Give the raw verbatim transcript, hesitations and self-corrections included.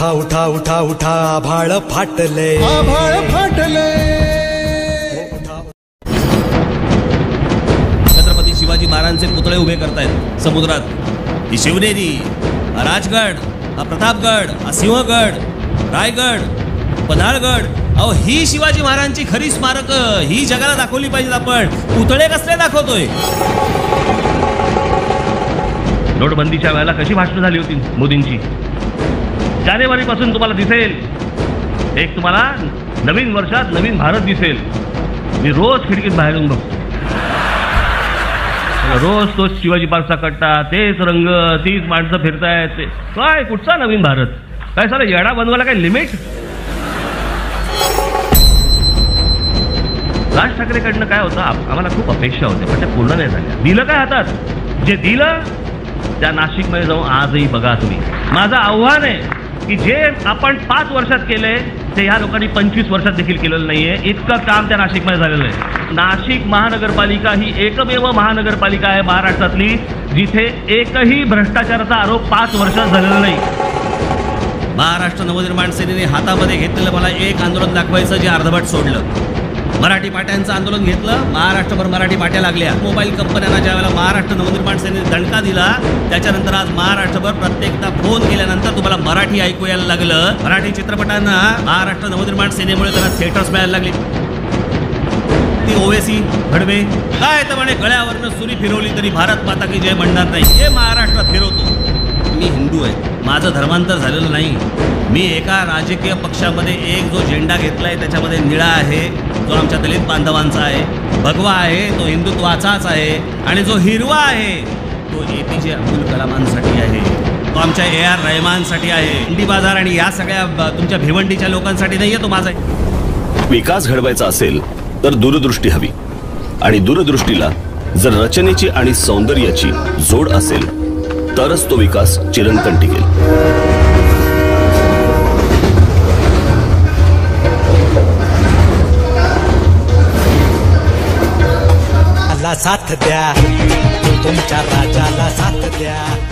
उठा उठा उठा उठा आभाळ फाटले आभाळ फाटले। छत्रपती शिवाजी महाराजांचे पुतळे उभे करतायत समुद्रात। ही शिवनेरी, हा राजगड, हा प्रतापगड, हा सिंहगड, रायगड, पन्हाळगड, अहो ही शिवाजी महाराजांची खरी स्मारक ही जगाला दाखवली पाहिजेत आपण। पुतळे कसले दाखवतोय? नोटबंदीच्या वेळेला कशी भाषणं झाली होती मोदींची? जानेवारी पासून तुम्हाला दिसेल एक तुम्हाला नवीन वर्षात नवीन भारत दिसेल। मी रोज खिडकीत बाहेर येऊन बघतो, रोज तो शिवाजी पार्कचा कट्टा, तेच रंग, तीच माणसं फिरतायत। काय कुठचा नवीन भारत? काय साला येडा बनवायला काय लिमिट? राज ठाकरेकडनं काय होतं, आम्हाला खूप अपेक्षा होत्या पण त्या पूर्ण नाही झाल्या। दिलं काय हातात? जे दिलं त्या नाशिकमध्ये जाऊन आजही बघा तुम्ही। माझं आव्हान आहे की जे आपण पाच वर्षात केले ते ह्या लोकांनी पंचवीस वर्षात देखील केलेलं नाहीये। इतकं काम त्या नाशिकमध्ये झालेलं आहे। नाशिक महानगरपालिका ही एकमेव महानगरपालिका आहे महाराष्ट्रातली जिथे एकही भ्रष्टाचाराचा आरोप पाच वर्षात झालेला नाही। महाराष्ट्र नवनिर्माण सेनेने हातामध्ये घेतलेलं मला एक आंदोलन दाखवायचं जे अर्धवट सोडलं। मराठी पाट्यांचं आंदोलन घेतलं, महाराष्ट्रभर मराठी पाट्या लागल्या। मोबाईल कंपन्यांना ज्या वेळेला महाराष्ट्र नवनिर्माण सेनेने दणका दिला त्याच्यानंतर आज महाराष्ट्रभर प्रत्येकदा फोन केल्यानंतर तुम्हाला मराठी ऐकू यायला लागलं। मराठी चित्रपटांना महाराष्ट्र नवनिर्माण सेनेमुळे त्यांना थिएटर्स मिळायला लागले। ती ओवेसी घडवे काय तर म्हणे गळ्यावरनं सुरी फिरवली तरी भारत माता की जय म्हणणार नाही, हे महाराष्ट्रात फिरवतो। मी हिंदू आहे, माझं धर्मांतर झालेलं नाही। मी एका राजकीय पक्षामध्ये एक जो झेंडा घेतलाय त्याच्यामध्ये निळा आहे, जो आमच्या दलित बांधवांचा आहे। भगवा आहे तो हिंदुत्वाचाच आहे आणि जो हिरवा आहे तो ए पी जे अब्दुल कलामांसाठी आहे, तो आमच्या ए आर रहमानसाठी आहे। इंडी बाजार आणि या सगळ्या तुमच्या भिवंडीच्या लोकांसाठी नाहीये तो माझा। विकास घडवायचा असेल तर दूरदृष्टी हवी आणि दूरदृष्टीला जर रचनेची आणि सौंदर्याची जोड असेल तरच तो विकास चिरंतन टिकेल। साथ द्या तुमच्या राजाला साथ द्या।